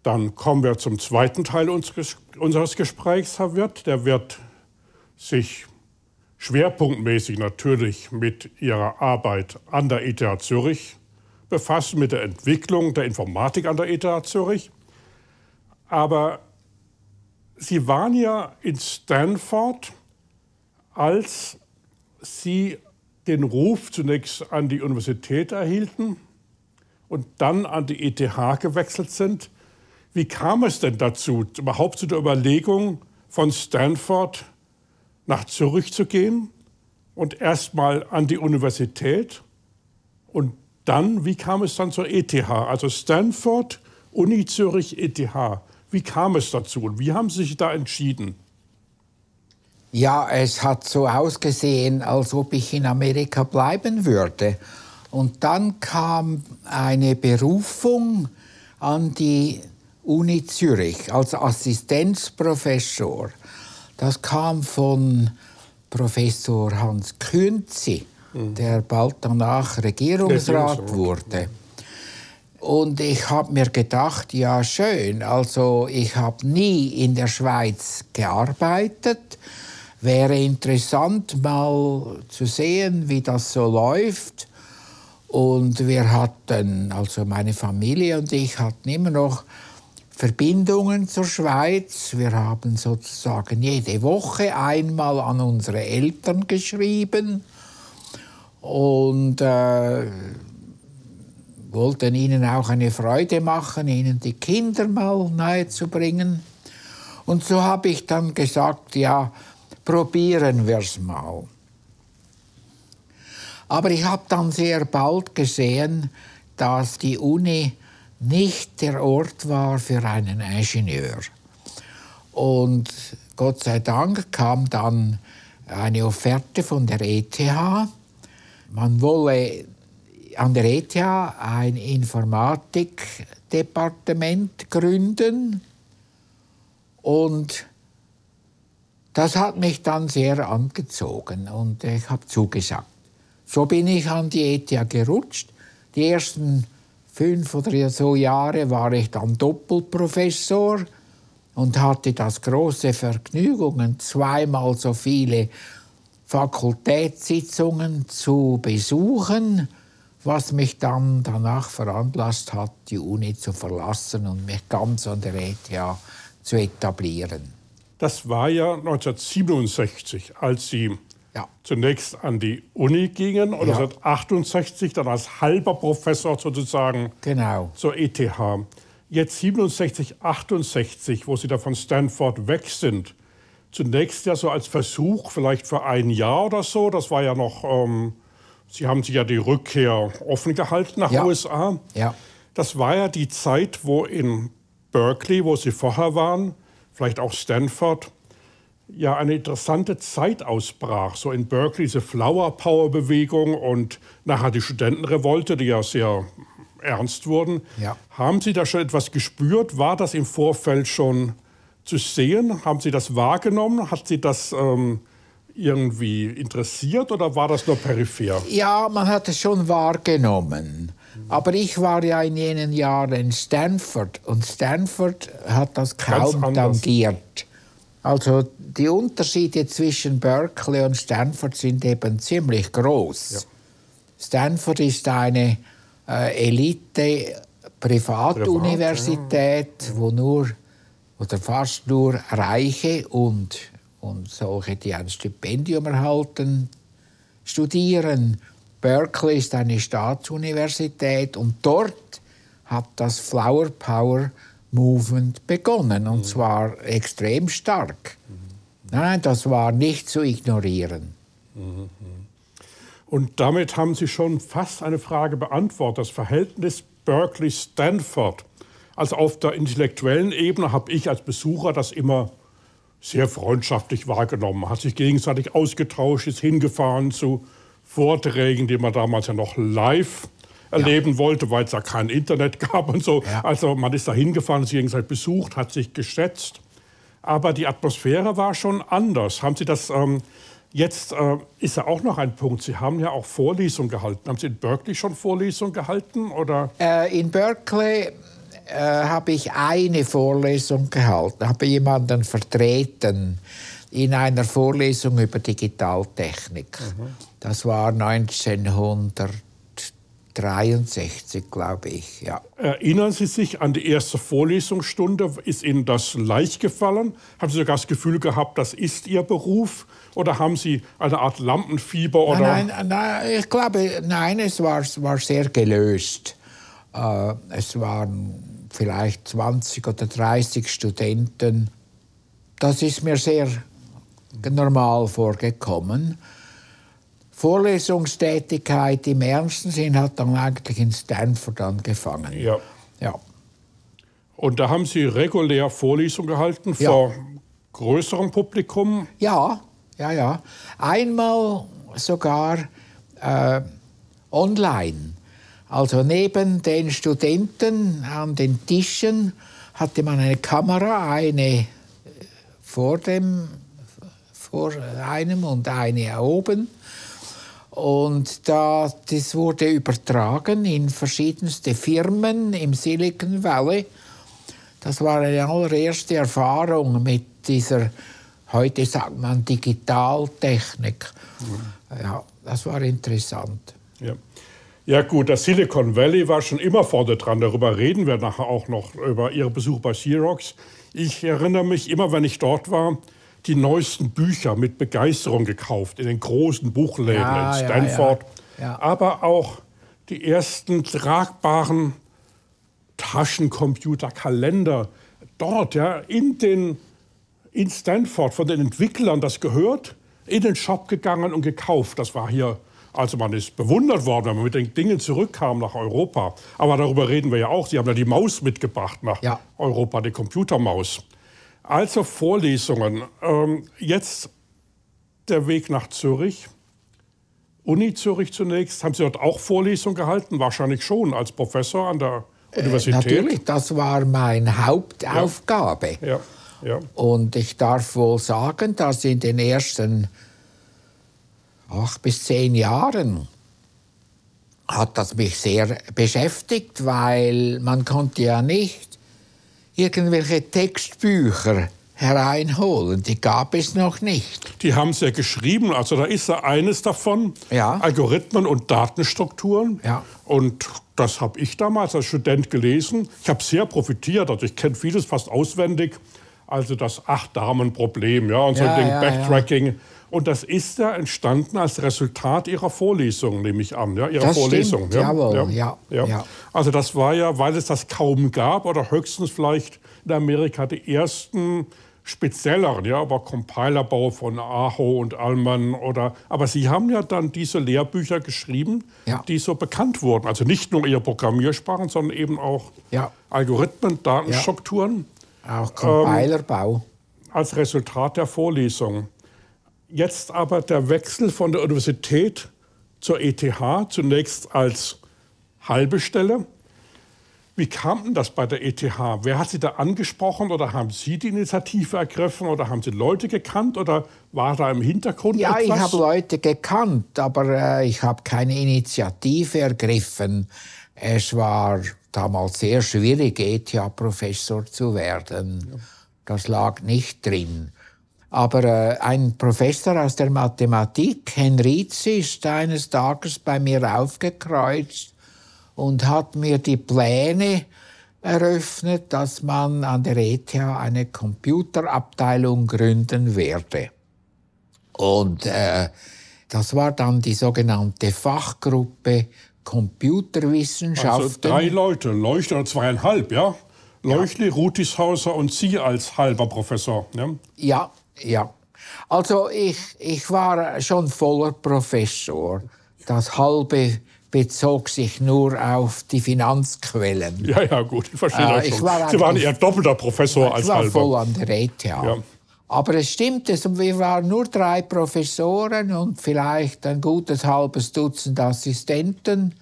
Dann kommen wir zum zweiten Teil unseres Gesprächs, Herr Wirth. Der wird sich schwerpunktmäßig natürlich mit Ihrer Arbeit an der ETH Zürich befassen, mit der Entwicklung der Informatik an der ETH Zürich. Aber Sie waren ja in Stanford, als Sie den Ruf zunächst an die Universität erhielten und dann an die ETH gewechselt sind. Wie kam es denn dazu, überhaupt zu der Überlegung, von Stanford nach Zürich zu gehen und erstmal an die Universität? Und dann, wie kam es dann zur ETH? Also Stanford, Uni Zürich, ETH. Wie kam es dazu und wie haben Sie sich da entschieden? Ja, es hat so ausgesehen, als ob ich in Amerika bleiben würde. Und dann kam eine Berufung an die Uni Zürich als Assistenzprofessor. Das kam von Professor Hans Künzi, der bald danach Regierungsrat wurde. Und ich habe mir gedacht, ja schön, also ich habe nie in der Schweiz gearbeitet. Wäre interessant, mal zu sehen, wie das so läuft. Und wir hatten, also meine Familie und ich, hatten immer noch Verbindungen zur Schweiz. Wir haben sozusagen jede Woche einmal an unsere Eltern geschrieben und wollten ihnen auch eine Freude machen, ihnen die Kinder mal nahezubringen. Und so habe ich dann gesagt, ja, probieren wir es mal. Aber ich habe dann sehr bald gesehen, dass die Uni nicht der Ort war für einen Ingenieur. Und Gott sei Dank kam dann eine Offerte von der ETH. Man wolle an der ETH ein Informatikdepartement gründen. Und das hat mich dann sehr angezogen und ich habe zugesagt. So bin ich an die ETH gerutscht. Die ersten 5 oder so Jahre war ich dann Doppelprofessor und hatte das große Vergnügen, zweimal so viele Fakultätssitzungen zu besuchen, was mich dann danach veranlasst hat, die Uni zu verlassen und mich ganz an der ETH zu etablieren. Das war ja 1967, als Sie zunächst an die Uni gingen und 1968 dann als halber Professor sozusagen zur ETH. Jetzt 67, 68, wo Sie da von Stanford weg sind, zunächst ja so als Versuch, vielleicht für ein Jahr oder so, das war ja noch, Sie haben sich ja die Rückkehr offen gehalten nach USA. Ja. Das war ja die Zeit, wo in Berkeley, wo Sie vorher waren, vielleicht auch Stanford, ja eine interessante Zeit ausbrach. So in Berkeley diese Flower-Power-Bewegung und nachher die Studentenrevolte, die ja sehr ernst wurden. Ja. Haben Sie da schon etwas gespürt? War das im Vorfeld schon zu sehen? Haben Sie das wahrgenommen? Hat Sie das irgendwie interessiert oder war das nur peripher? Ja, man hat es schon wahrgenommen. Aber ich war ja in jenen Jahren in Stanford und Stanford hat das kaum tangiert. Also die Unterschiede zwischen Berkeley und Stanford sind eben ziemlich groß. Ja. Stanford ist eine Elite-Privatuniversität, wo nur oder fast nur Reiche und solche, die ein Stipendium erhalten, studieren. Berkeley ist eine Staatsuniversität und dort hat das Flower Power Movement begonnen, und zwar extrem stark. Nein, das war nicht zu ignorieren. Und damit haben Sie schon fast eine Frage beantwortet. Das Verhältnis Berkeley-Stanford. Also auf der intellektuellen Ebene habe ich als Besucher das immer sehr freundschaftlich wahrgenommen. Man hat sich gegenseitig ausgetauscht, ist hingefahren zu Vorträgen, die man damals ja noch live erleben wollte, weil es ja kein Internet gab und so. Ja. Also man ist da hingefahren, sich gegenseitig besucht, hat sich geschätzt. Aber die Atmosphäre war schon anders. Haben Sie das, jetzt ist ja auch noch ein Punkt, Sie haben ja auch Vorlesungen gehalten. Haben Sie in Berkeley schon Vorlesungen gehalten? Oder? In Berkeley habe ich eine Vorlesung gehalten, habe jemanden vertreten in einer Vorlesung über Digitaltechnik. Das war 1963, glaube ich. Ja. Erinnern Sie sich an die erste Vorlesungsstunde? Ist Ihnen das leicht gefallen? Haben Sie sogar das Gefühl gehabt, das ist Ihr Beruf? Oder haben Sie eine Art Lampenfieber? Oder? Nein, ich glaube, nein, es war sehr gelöst. Es waren vielleicht 20 oder 30 Studenten. Das ist mir sehr normal vorgekommen. Vorlesungstätigkeit im ernsten Sinn hat dann eigentlich in Stanford angefangen. Ja. Ja. Und da haben Sie regulär Vorlesungen gehalten vor größerem Publikum? Ja. Einmal sogar online. Also neben den Studenten an den Tischen hatte man eine Kamera, eine vor einem und eine oben. Und das wurde übertragen in verschiedenste Firmen im Silicon Valley. Das war eine allererste Erfahrung mit dieser, heute sagt man, Digitaltechnik. Ja, das war interessant. Ja gut, das Silicon Valley war schon immer vorne dran. Darüber reden wir nachher auch noch, über Ihren Besuch bei Xerox. Ich erinnere mich immer, wenn ich dort war, die neuesten Bücher mit Begeisterung gekauft in den großen Buchläden in Stanford. Ja. Aber auch die ersten tragbaren Taschencomputer, Kalender dort in Stanford von den Entwicklern das gehört, in den Shop gegangen und gekauft. Das war hier, also man ist bewundert worden, wenn man mit den Dingen zurückkam nach Europa. Aber darüber reden wir ja auch. Sie haben ja die Maus mitgebracht nach Europa, die Computermaus. Also Vorlesungen. Jetzt der Weg nach Zürich. Uni Zürich zunächst. Haben Sie dort auch Vorlesungen gehalten? Wahrscheinlich schon als Professor an der Universität. Natürlich, das war meine Hauptaufgabe. Ja. Und ich darf wohl sagen, dass in den ersten 8 bis 10 Jahren hat das mich sehr beschäftigt, weil man konnte ja nicht irgendwelche Textbücher hereinholen. Die gab es noch nicht. Die haben Sie ja geschrieben. Also da ist ja eines davon, Algorithmen und Datenstrukturen. Ja. Und das habe ich damals als Student gelesen. Ich habe sehr profitiert. Also ich kenne vieles fast auswendig. Also das 8-Damen-Problem, und so Backtracking. Ja. Und das ist ja entstanden als Resultat Ihrer Vorlesung, nehme ich an. Ja, Ihrer das Vorlesung. Stimmt, jawohl, ja. Also das war ja, weil es das kaum gab oder höchstens vielleicht in Amerika die ersten spezielleren, aber Compilerbau von Aho und Allman aber Sie haben ja dann diese Lehrbücher geschrieben, die so bekannt wurden. Also nicht nur Ihre Programmiersprachen, sondern eben auch Algorithmen, Datenstrukturen. Auch Compilerbau. Als Resultat der Vorlesung. Jetzt aber der Wechsel von der Universität zur ETH, zunächst als halbe Stelle. Wie kam denn das bei der ETH? Wer hat Sie da angesprochen oder haben Sie die Initiative ergriffen oder haben Sie Leute gekannt oder war da im Hintergrund etwas? Ich habe Leute gekannt, aber ich habe keine Initiative ergriffen. Es war damals sehr schwierig, ETH-Professor zu werden. Das lag nicht drin. Aber ein Professor aus der Mathematik, Henrizi, ist eines Tages bei mir aufgekreuzt und hat mir die Pläne eröffnet, dass man an der ETH eine Computerabteilung gründen werde. Und das war dann die sogenannte Fachgruppe Computerwissenschaften. Also 3 Leute, Leuchtli oder 2,5, ja? Leuchtli, Rutishauser und Sie als halber Professor. Ja. Also ich war schon voller Professor. Das halbe bezog sich nur auf die Finanzquellen. Ja, gut, ich verstehe das schon. Sie waren eher doppelter Professor als halber. Ich war voll an der ETH. Ja. Aber es stimmt, wir waren nur 3 Professoren und vielleicht ein gutes halbes Dutzend Assistenten.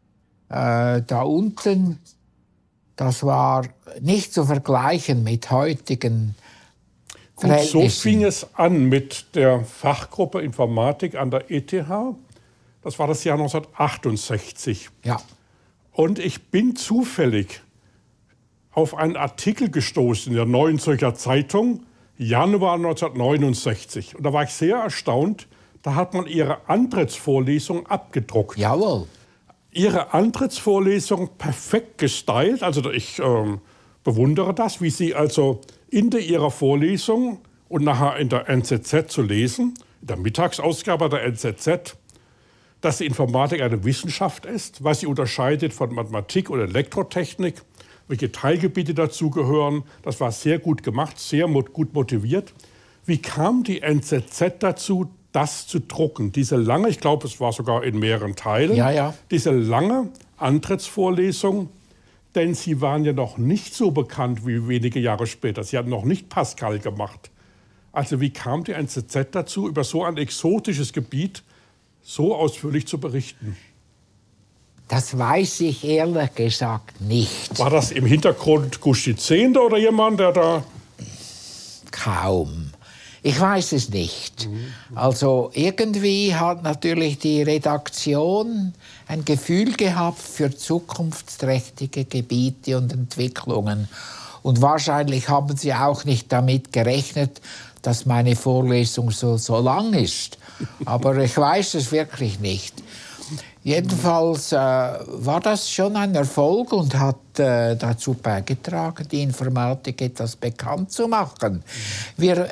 Da unten, das war nicht zu vergleichen mit heutigen Verhältnissen. Und so fing es an mit der Fachgruppe Informatik an der ETH. Das war das Jahr 1968. Ja. Und ich bin zufällig auf einen Artikel gestoßen in der Neuen Zürcher Zeitung, Januar 1969. Und da war ich sehr erstaunt, da hat man Ihre Antrittsvorlesung abgedruckt. Jawohl. Ihre Antrittsvorlesung perfekt gestylt, also ich bewundere das, wie Sie also in Ihrer Vorlesung und nachher in der NZZ zu lesen, in der Mittagsausgabe der NZZ, dass die Informatik eine Wissenschaft ist, was sie unterscheidet von Mathematik oder Elektrotechnik, welche Teilgebiete dazugehören. Das war sehr gut gemacht, sehr gut motiviert. Wie kam die NZZ dazu, das zu drucken? Diese lange, ich glaube, es war sogar in mehreren Teilen, diese lange Antrittsvorlesung, denn Sie waren ja noch nicht so bekannt wie wenige Jahre später. Sie hatten noch nicht Pascal gemacht. Also wie kam die NZZ dazu, über so ein exotisches Gebiet so ausführlich zu berichten? Das weiß ich ehrlich gesagt nicht. War das im Hintergrund Gusti Zehnder oder jemand, der da... Kaum. Ich weiß es nicht. Also irgendwie hat natürlich die Redaktion ein Gefühl gehabt für zukunftsträchtige Gebiete und Entwicklungen. Und wahrscheinlich haben sie auch nicht damit gerechnet, dass meine Vorlesung so lang ist. Aber ich weiß es wirklich nicht. Jedenfalls war das schon ein Erfolg und hat dazu beigetragen, die Informatik etwas bekannt zu machen. Wir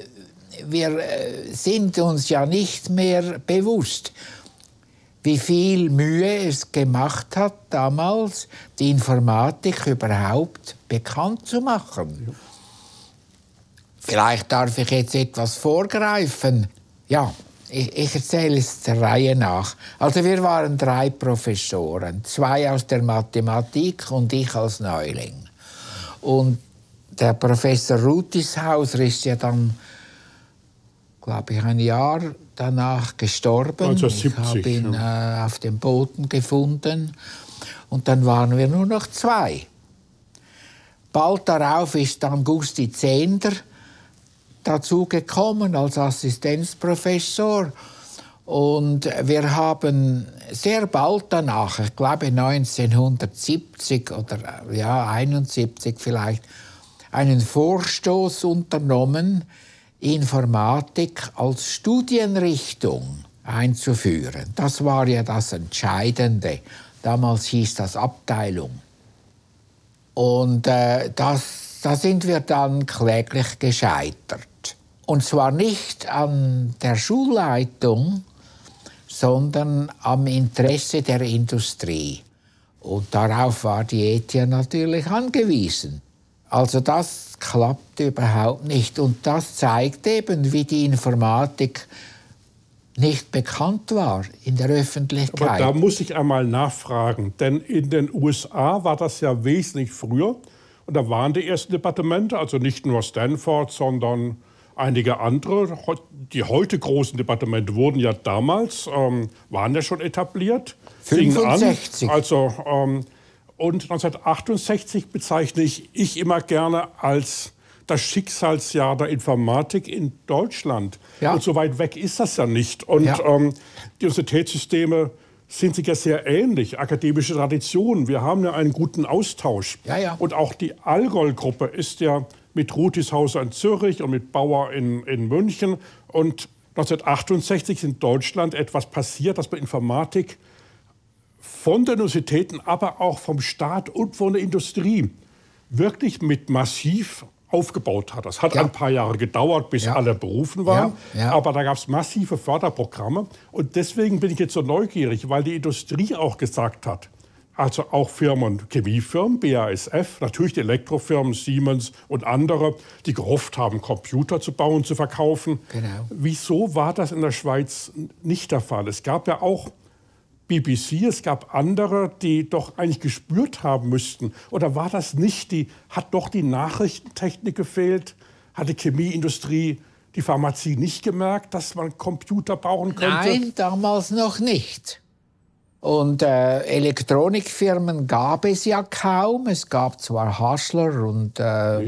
sind uns ja nicht mehr bewusst, wie viel Mühe es gemacht hat, damals die Informatik überhaupt bekannt zu machen. Vielleicht darf ich jetzt etwas vorgreifen. Ja, ich erzähle es der Reihe nach. Also wir waren 3 Professoren, 2 aus der Mathematik und ich als Neuling. Und der Professor Rutishauser ist ja dann, glaube ich, ein Jahr danach gestorben. 1970, ich habe ihn auf dem Boden gefunden. Und dann waren wir nur noch 2. Bald darauf ist dann Gusti Zehnder dazu gekommen als Assistenzprofessor. Und wir haben sehr bald danach, ich glaube 1970 oder 71 vielleicht, einen Vorstoß unternommen, Informatik als Studienrichtung einzuführen. Das war ja das Entscheidende. Damals hieß das Abteilung. Und da sind wir dann kläglich gescheitert. Und zwar nicht an der Schulleitung, sondern am Interesse der Industrie. Und darauf war die ETH natürlich angewiesen. Also das klappt überhaupt nicht. Und das zeigt eben, wie die Informatik nicht bekannt war in der Öffentlichkeit. Aber da muss ich einmal nachfragen, denn in den USA war das ja wesentlich früher. Und da waren die ersten Departemente, also nicht nur Stanford, sondern einige andere. Die heute großen Departemente wurden ja damals, waren ja schon etabliert. 65. Also, und 1968 bezeichne ich immer gerne als das Schicksalsjahr der Informatik in Deutschland. Ja. Und so weit weg ist das ja nicht. Und die Universitätssysteme sind sich ja sehr ähnlich, akademische Traditionen. Wir haben ja einen guten Austausch. Ja. Und auch die Allgäu-Gruppe ist ja mit Rutishauser in Zürich und mit Bauer in München. Und 1968 ist in Deutschland etwas passiert, das bei Informatik von den Universitäten, aber auch vom Staat und von der Industrie wirklich mit massiv aufgebaut hat. Das hat ein paar Jahre gedauert, bis alle berufen waren. Aber da gab es massive Förderprogramme. Und deswegen bin ich jetzt so neugierig, weil die Industrie auch gesagt hat, also auch Firmen, Chemiefirmen, BASF, natürlich die Elektrofirmen, Siemens und andere, die gehofft haben, Computer zu bauen, zu verkaufen. Genau. Wieso war das in der Schweiz nicht der Fall? Es gab ja auch BBC, es gab andere, die doch eigentlich gespürt haben müssten. Oder war das nicht hat doch die Nachrichtentechnik gefehlt? Hat die Chemieindustrie, die Pharmazie nicht gemerkt, dass man Computer brauchen könnte? Nein, damals noch nicht. Und Elektronikfirmen gab es ja kaum. Es gab zwar Hassler und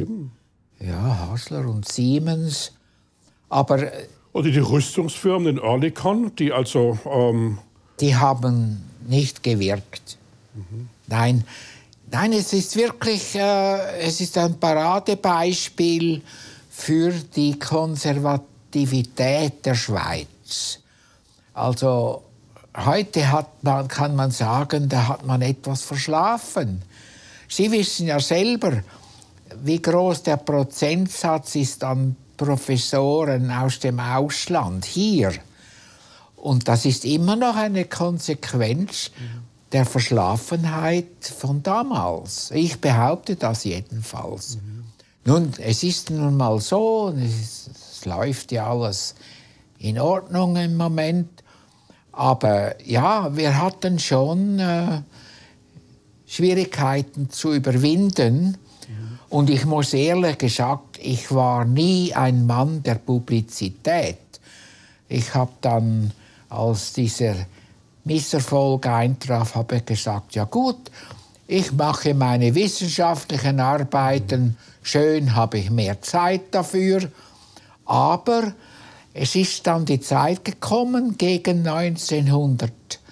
Hassler und Siemens, aber oder die Rüstungsfirmen in Oerlikon, die also die haben nicht gewirkt. Nein, Nein, es ist wirklich es ist ein Paradebeispiel für die Konservativität der Schweiz. Also heute kann man sagen, da hat man etwas verschlafen. Sie wissen ja selber, wie groß der Prozentsatz ist an Professoren aus dem Ausland hier. Und das ist immer noch eine Konsequenz der Verschlafenheit von damals. Ich behaupte das jedenfalls. Nun, es ist nun mal so, es läuft ja alles in Ordnung im Moment. Aber ja, wir hatten schon Schwierigkeiten zu überwinden. Und ich muss ehrlich gesagt, ich war nie ein Mann der Publizität. Ich habe dann, als dieser Misserfolg eintraf, habe ich gesagt, ja gut, ich mache meine wissenschaftlichen Arbeiten, schön habe ich mehr Zeit dafür, aber es ist dann die Zeit gekommen, gegen 1980.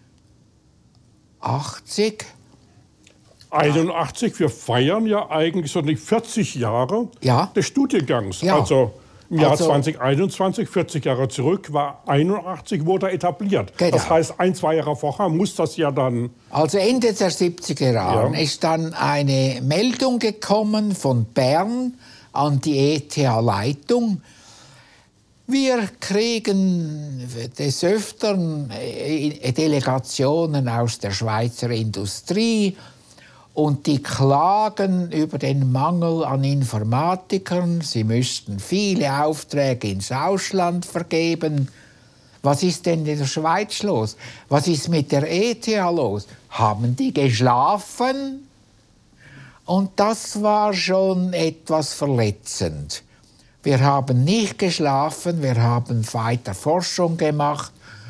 81, wir feiern ja eigentlich so die 40 Jahre des Studiengangs. Ja. Also im Jahr 2021, 40 Jahre zurück, war 81, wurde etabliert. Genau. Das heißt, 1-2 Jahre vorher muss das ja dann... Also Ende der 70er Jahre ist dann eine Meldung gekommen von Bern an die ETH-Leitung. Wir kriegen des Öfteren Delegationen aus der Schweizer Industrie und die klagen über den Mangel an Informatikern. Sie müssten viele Aufträge ins Ausland vergeben. Was ist denn in der Schweiz los? Was ist mit der ETH los? Haben die geschlafen? Und das war schon etwas verletzend. Wir haben nicht geschlafen, wir haben weiter Forschung gemacht,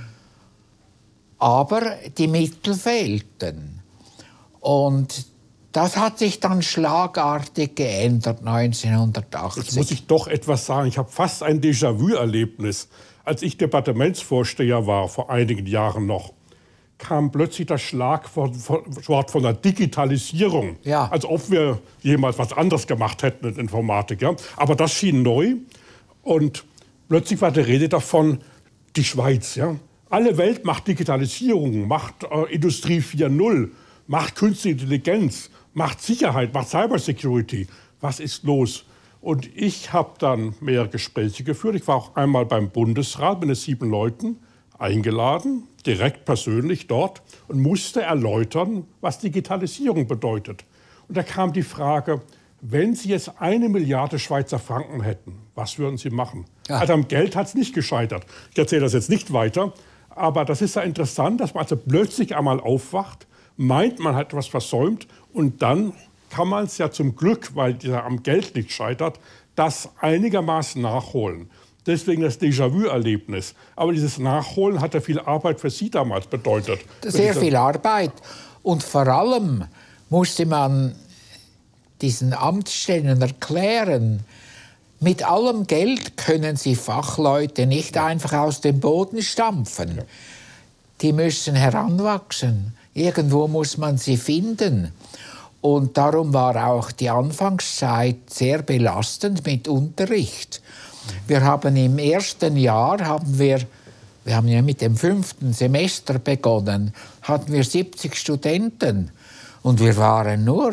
aber die Mittel fehlten. Und das hat sich dann schlagartig geändert, 1980. Jetzt muss ich doch etwas sagen. Ich habe fast ein Déjà-vu-Erlebnis. Als ich Departementsvorsteher war, vor einigen Jahren noch, kam plötzlich das Schlagwort von der Digitalisierung. Ja. Als ob wir jemals was anderes gemacht hätten in Informatik. Ja? Aber das schien neu. Und plötzlich war die Rede davon, die Schweiz. Ja? Alle Welt macht Digitalisierung, macht Industrie 4.0, macht Künstliche Intelligenz, macht Sicherheit, macht Cybersecurity. Was ist los? Und ich habe dann mehrere Gespräche geführt. Ich war auch einmal beim Bundesrat mit 7 Leuten eingeladen, direkt persönlich dort, und musste erläutern, was Digitalisierung bedeutet. Und da kam die Frage, wenn Sie jetzt 1 Milliarde Schweizer Franken hätten, was würden Sie machen? Ja. Also am Geld hat es nicht gescheitert. Ich erzähle das jetzt nicht weiter, aber das ist ja interessant, dass man also plötzlich einmal aufwacht, meint, man hat etwas versäumt und dann kann man es ja zum Glück, weil dieser am Geld nicht scheitert, das einigermaßen nachholen. Deswegen das Déjà-vu-Erlebnis. Aber dieses Nachholen hat ja viel Arbeit für Sie damals bedeutet. Sehr viel Arbeit. Und vor allem musste man diesen Amtsstellen erklären, mit allem Geld können Sie Fachleute nicht einfach aus dem Boden stampfen. Die müssen heranwachsen. Irgendwo muss man sie finden. Und darum war auch die Anfangszeit sehr belastend mit Unterricht. Wir haben im ersten Jahr, wir haben ja mit dem 5. Semester begonnen, hatten wir 70 Studenten. Und wir waren nur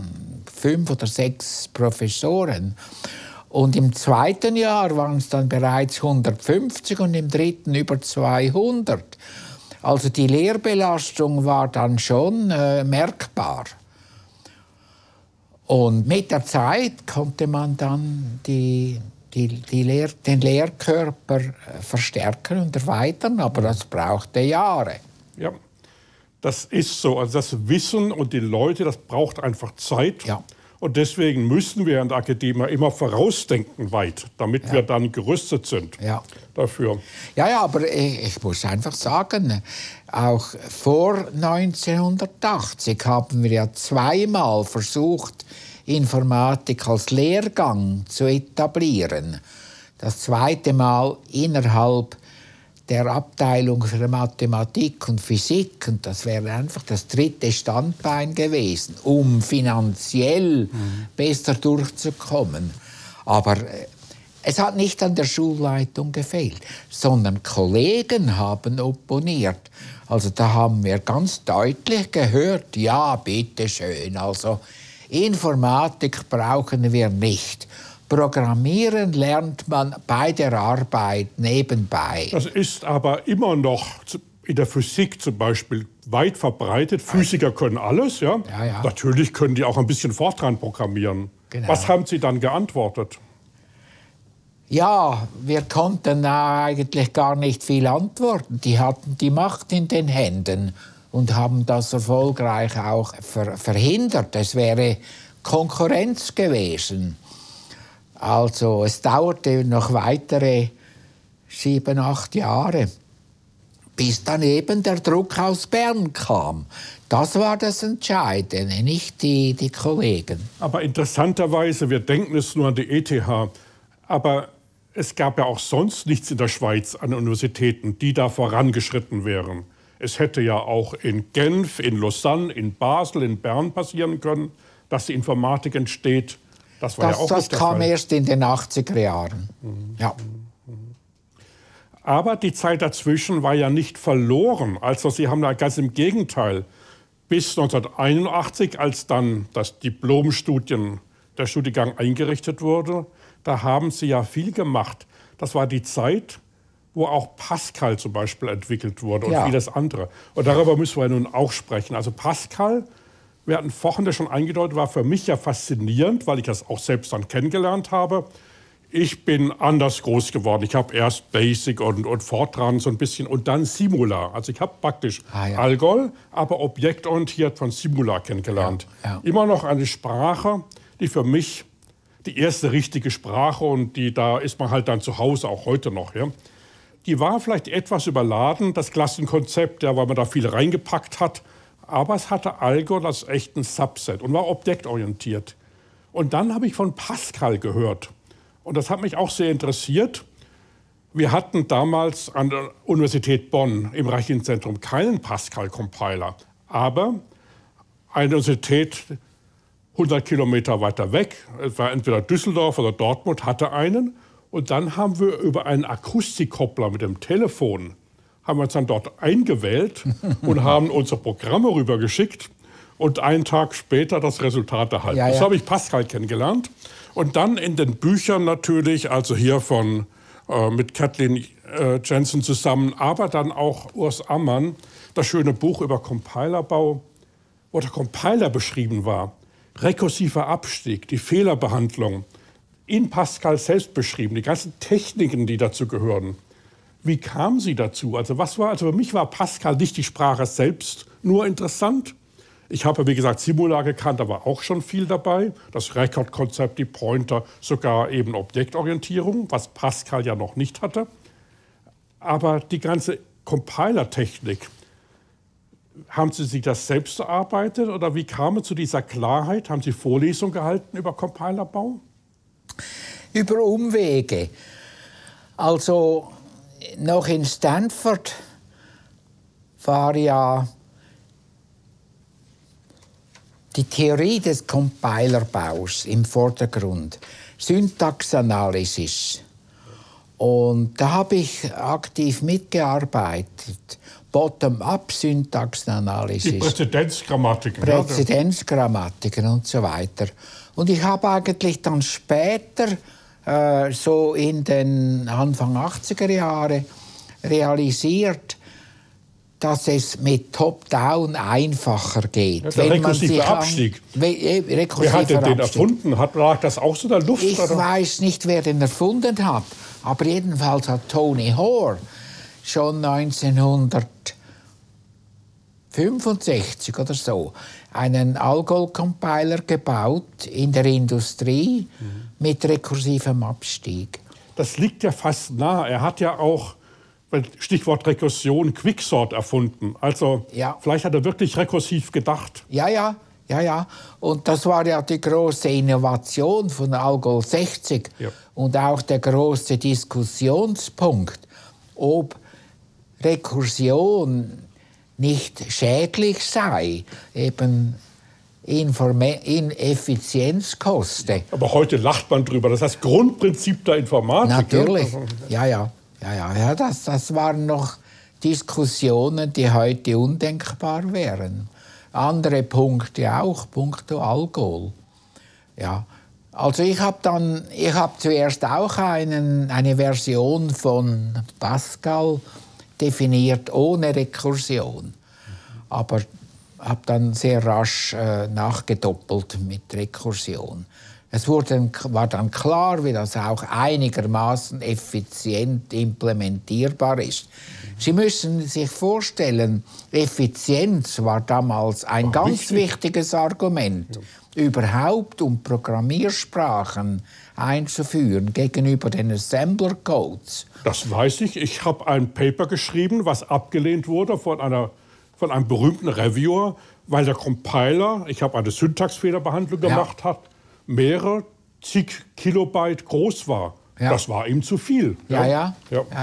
5 oder 6 Professoren. Und im 2. Jahr waren es dann bereits 150 und im 3. über 200. Also die Lehrbelastung war dann schon merkbar. Und mit der Zeit konnte man dann den Lehrkörper verstärken und erweitern, aber das brauchte Jahre. Ja, das ist so. Also das Wissen und die Leute, das braucht einfach Zeit. Ja. Und deswegen müssen wir in der Akademie immer vorausdenken weit, damit wir dann gerüstet sind dafür. Ja, aber ich muss einfach sagen, auch vor 1980 haben wir ja 2-mal versucht, Informatik als Lehrgang zu etablieren. Das 2. Mal innerhalb der Abteilung für Mathematik und Physik. Und das wäre einfach das dritte Standbein gewesen, um finanziell besser durchzukommen. Aber es hat nicht an der Schulleitung gefehlt, sondern Kollegen haben opponiert. Also da haben wir ganz deutlich gehört, ja, bitteschön, also Informatik brauchen wir nicht. Programmieren lernt man bei der Arbeit nebenbei. Das ist aber immer noch in der Physik zum Beispiel weit verbreitet. Physiker können alles, ja? Ja. Natürlich können die auch ein bisschen Fortran programmieren. Genau. Was haben Sie dann geantwortet? Ja, wir konnten eigentlich gar nicht viel antworten. Die hatten die Macht in den Händen und haben das erfolgreich auch verhindert. Es wäre Konkurrenz gewesen. Also es dauerte noch weitere 7, 8 Jahre, bis dann eben der Druck aus Bern kam. Das war das Entscheidende, nicht die Kollegen. Aber interessanterweise, wir denken es nur an die ETH, aber es gab ja auch sonst nichts in der Schweiz an Universitäten, die da vorangeschritten wären. Es hätte ja auch in Genf, in Lausanne, in Basel, in Bern passieren können, dass die Informatik entsteht. Das kam erst in den 80er Jahren. Ja. Aber die Zeit dazwischen war ja nicht verloren. Also Sie haben da ganz im Gegenteil. Bis 1981, als dann das der Studiengang eingerichtet wurde, da haben Sie ja viel gemacht. Das war die Zeit, wo auch Pascal zum Beispiel entwickelt wurde und vieles andere. Und darüber müssen wir nun auch sprechen. Also Pascal, wir hatten vorhin das schon eingedeutet, war für mich ja faszinierend, weil ich das auch selbst dann kennengelernt habe. Ich bin anders groß geworden. Ich habe erst Basic und Fortran so ein bisschen und dann Simula. Also ich habe praktisch Algol, aber objektorientiert von Simula kennengelernt. Ja. Immer noch eine Sprache, die für mich die erste richtige Sprache und da ist man halt dann zu Hause, auch heute noch. Ja. Die war vielleicht etwas überladen, das Klassenkonzept, weil man da viel reingepackt hat. Aber es hatte Algol als echten Subset und war objektorientiert. Und dann habe ich von Pascal gehört. Und das hat mich auch sehr interessiert. Wir hatten damals an der Universität Bonn im Rechenzentrum keinen Pascal-Compiler. Aber eine Universität 100 Kilometer weiter weg, es war entweder Düsseldorf oder Dortmund, hatte einen. Und dann haben wir über einen Akustikkoppler mit dem Telefon haben wir uns dann dort eingewählt und haben unsere Programme rübergeschickt und einen Tag später das Resultat erhalten. Ja, ja. So habe ich Pascal kennengelernt. Und dann in den Büchern natürlich, also hier mit Kathleen Jensen zusammen, aber dann auch Urs Ammann, das schöne Buch über Compilerbau, wo der Compiler beschrieben war. Rekursiver Abstieg, die Fehlerbehandlung, in Pascal selbst beschrieben, die ganzen Techniken, die dazu gehören. Wie kam Sie dazu? Also für mich war Pascal nicht die Sprache selbst nur interessant. Ich habe, wie gesagt, Simula gekannt, da war auch schon viel dabei. Das Record-Konzept, die Pointer, sogar eben Objektorientierung, was Pascal ja noch nicht hatte. Aber die ganze Compiler-Technik, haben Sie sich das selbst erarbeitet oder wie kam es zu dieser Klarheit? Haben Sie Vorlesungen gehalten über Compilerbau? Über Umwege. Also noch in Stanford war ja die Theorie des Compilerbaus im Vordergrund, Syntaxanalysis. Und da habe ich aktiv mitgearbeitet. Bottom-up-Syntaxanalysis. Die Präzedenzgrammatiken. Präzedenzgrammatiken und so weiter. Und ich habe eigentlich dann später, so in den Anfang 80er Jahre, realisiert, dass es mit Top-Down einfacher geht. Ja, der rekursive Abstieg. Wer hat denn den erfunden? Lag das auch so in der Luft? Ich weiß nicht, wer den erfunden hat. Aber jedenfalls hat Tony Hoare schon 1965 oder so einen Algol-Compiler gebaut in der Industrie mit rekursivem Abstieg. Das liegt ja fast nah. Er hat ja auch, Stichwort Rekursion, Quicksort erfunden. Also vielleicht hat er wirklich rekursiv gedacht. Ja. Und das war ja die große Innovation von Algol 60 und auch der große Diskussionspunkt, ob Rekursion nicht schädlich sei, eben Ineffizienz koste. Aber heute lacht man drüber. Das ist das Grundprinzip der Informatik. Natürlich, ja. Das waren noch Diskussionen, die heute undenkbar wären. Andere Punkte auch, puncto Alkohol. Ja. Also ich habe zuerst auch eine Version von Pascal definiert ohne Rekursion, aber habe dann sehr rasch nachgedoppelt mit Rekursion. Es war dann klar, wie das auch einigermaßen effizient implementierbar ist. Sie müssen sich vorstellen, Effizienz war damals ein ganz wichtiges Argument, überhaupt um Programmiersprachen einzuführen gegenüber den Assembler-Codes. Das weiß ich. Ich habe ein Paper geschrieben, was abgelehnt wurde von einem berühmten Reviewer, weil der Compiler, ich habe eine Syntaxfehlerbehandlung gemacht, hat mehrere zig Kilobyte groß war. Ja. Das war ihm zu viel. Ja,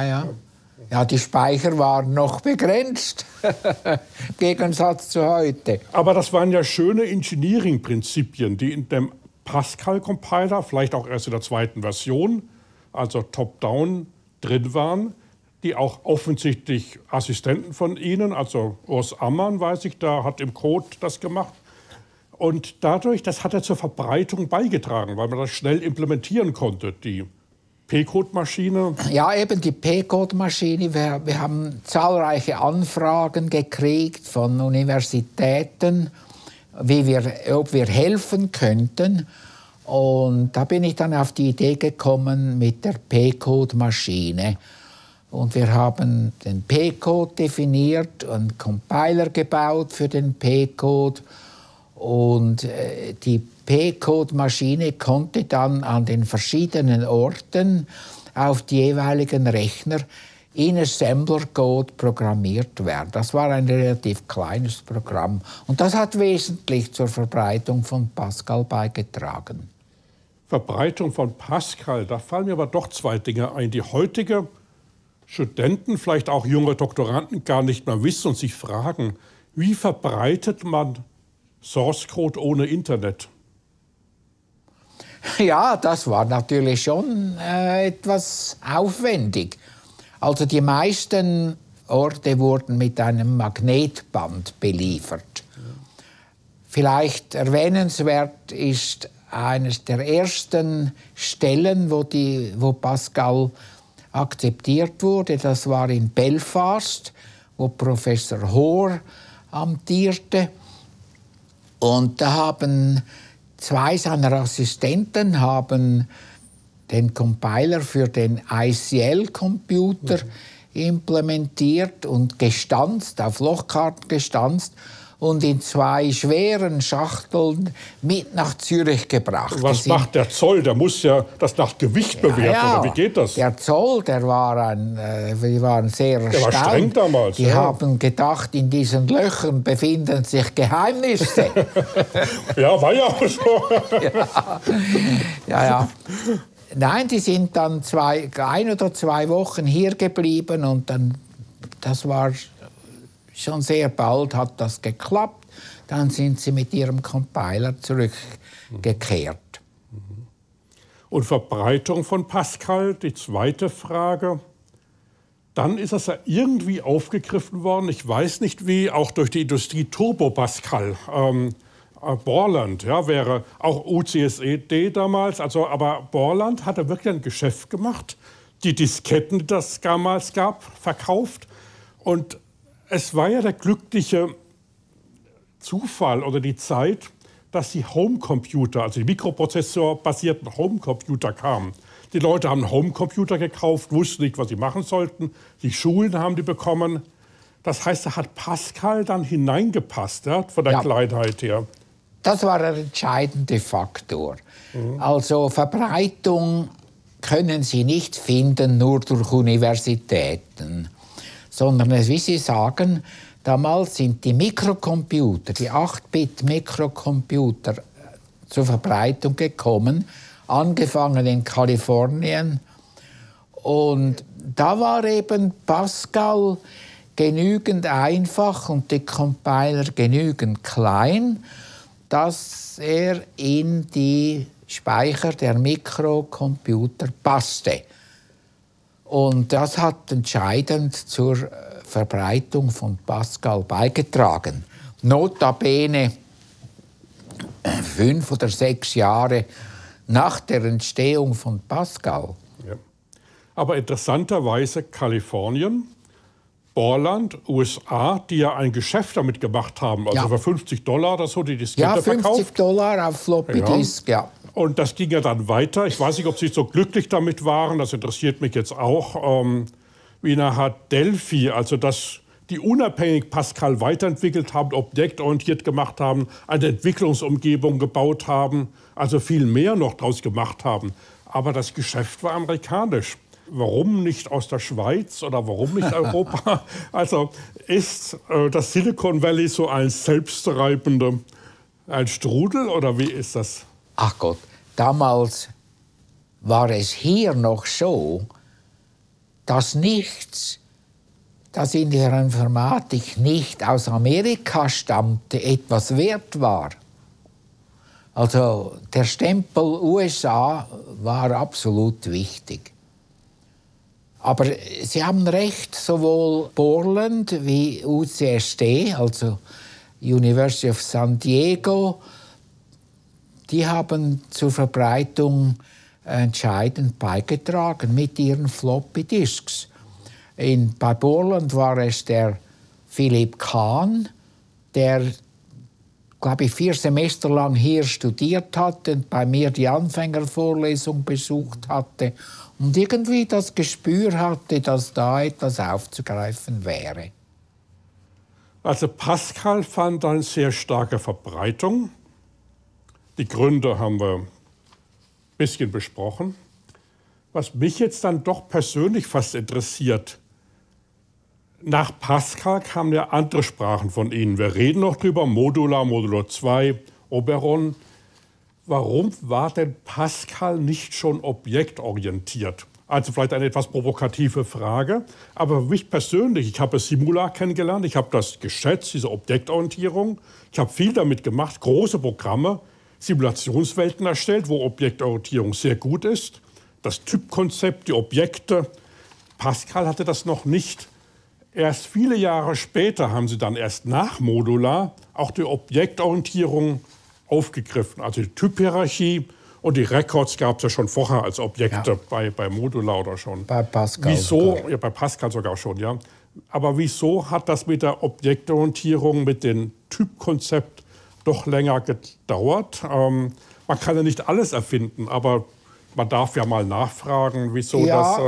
die Speicher waren noch begrenzt, im Gegensatz zu heute. Aber das waren ja schöne Engineering-Prinzipien, die in dem Pascal-Compiler, vielleicht auch erst in der zweiten Version, also top-down, drin waren, die auch offensichtlich Assistenten von Ihnen, also Urs Ammann, weiß ich, da hat im Code das gemacht. Und dadurch, das hat er zur Verbreitung beigetragen, weil man das schnell implementieren konnte, die P-Code-Maschine. Ja, eben die P-Code-Maschine. Wir haben zahlreiche Anfragen gekriegt von Universitäten, ob wir helfen könnten. Und da bin ich dann auf die Idee gekommen mit der P-Code-Maschine. Und wir haben den P-Code definiert, einen Compiler gebaut für den P-Code. Und die P-Code-Maschine konnte dann an den verschiedenen Orten auf die jeweiligen Rechner in Assembler-Code programmiert werden. Das war ein relativ kleines Programm. Und das hat wesentlich zur Verbreitung von Pascal beigetragen. Verbreitung von Pascal, da fallen mir aber doch zwei Dinge ein, die heutige Studenten, vielleicht auch junge Doktoranden gar nicht mehr wissen und sich fragen, wie verbreitet man Source Code ohne Internet? Ja, das war natürlich schon etwas aufwendig. Also die meisten Orte wurden mit einem Magnetband beliefert. Vielleicht erwähnenswert ist eines der ersten Stellen, wo Pascal akzeptiert wurde. Das war in Belfast, wo Professor Hoare amtierte. Und da haben zwei seiner Assistenten den Compiler für den ICL-Computer implementiert und gestanzt, auf Lochkarten gestanzt und in zwei schweren Schachteln mit nach Zürich gebracht. Was macht der Zoll? Der muss ja das nach Gewicht bewerten, oder wie geht das? Der Zoll, die waren sehr erstaunt. Der war streng damals. Die haben gedacht, in diesen Löchern befinden sich Geheimnisse. Ja, war ja auch so. Ja. Nein, die sind dann 1 oder 2 Wochen hier geblieben und dann, das war schon sehr bald hat das geklappt. Dann sind sie mit ihrem Compiler zurückgekehrt. Und Verbreitung von Pascal, die zweite Frage. Dann ist das ja irgendwie aufgegriffen worden, ich weiß nicht wie, auch durch die Industrie Turbo Pascal. Borland, ja, wäre auch UCSD damals, aber Borland hatte wirklich ein Geschäft gemacht, die Disketten, die das damals gab, verkauft. Und es war ja der glückliche Zufall oder die Zeit, dass die Homecomputer, also die mikroprozessorbasierten Homecomputer kamen. Die Leute haben einen Homecomputer gekauft, wussten nicht, was sie machen sollten. Die Schulen haben die bekommen. Das heißt, da hat Pascal dann hineingepasst, ja, von der Kleinheit her. Das war der entscheidende Faktor. Also Verbreitung können Sie nicht finden nur durch Universitäten, sondern, wie Sie sagen, damals sind die Mikrocomputer, die 8-Bit-Mikrocomputer zur Verbreitung gekommen, angefangen in Kalifornien. Und da war eben Pascal genügend einfach und die Compiler genügend klein, dass er in die Speicher der Mikrocomputer passte. Und das hat entscheidend zur Verbreitung von Pascal beigetragen. Notabene 5 oder 6 Jahre nach der Entstehung von Pascal. Ja. Aber interessanterweise Kalifornien, Borland, USA, die ja ein Geschäft damit gemacht haben, also für $50 oder so, die Diskette verkauft. Ja, $50 auf Floppy Disk, ja. Und das ging ja dann weiter. Ich weiß nicht, ob Sie so glücklich damit waren, das interessiert mich jetzt auch. Wie nachher Delphi, also dass die unabhängig Pascal weiterentwickelt haben, objektorientiert gemacht haben, eine Entwicklungsumgebung gebaut haben, also viel mehr noch daraus gemacht haben. Aber das Geschäft war amerikanisch. Warum nicht aus der Schweiz oder warum nicht Europa? Also ist das Silicon Valley so ein selbstreibender ein Strudel oder wie ist das? Ach Gott, damals war es hier noch so, dass nichts, das in der Informatik nicht aus Amerika stammte, etwas wert war. Also der Stempel USA war absolut wichtig. Aber Sie haben recht, sowohl Borland wie UCSD, also University of San Diego, die haben zur Verbreitung entscheidend beigetragen mit ihren Floppy Disks. Bei Borland war es der Philipp Kahn, der, glaube ich, 4 Semester lang hier studiert hatte und bei mir die Anfängervorlesung besucht hatte und irgendwie das Gespür hatte, dass da etwas aufzugreifen wäre. Also Pascal fand eine sehr starke Verbreitung. Die Gründe haben wir ein bisschen besprochen. Was mich jetzt dann doch persönlich fast interessiert, nach Pascal kamen ja andere Sprachen von Ihnen. Wir reden noch drüber, Modular, Modulo 2, Oberon. Warum war denn Pascal nicht schon objektorientiert? Also vielleicht eine etwas provokative Frage, aber für mich persönlich, ich habe Simular kennengelernt, ich habe das geschätzt, diese Objektorientierung. Ich habe viel damit gemacht, große Programme, Simulationswelten erstellt, wo Objektorientierung sehr gut ist. Das Typkonzept, die Objekte. Pascal hatte das noch nicht. Erst viele Jahre später haben sie dann erst nach Modular auch die Objektorientierung aufgegriffen. Also die Typhierarchie und die Records gab es ja schon vorher als Objekte, ja. bei Modular oder schon. Bei Pascal wieso, sogar. Ja, bei Pascal sogar schon, ja. Aber wieso hat das mit der Objektorientierung, mit dem Typkonzept doch länger gedauert? Man kann ja nicht alles erfinden, aber man darf ja mal nachfragen, wieso das...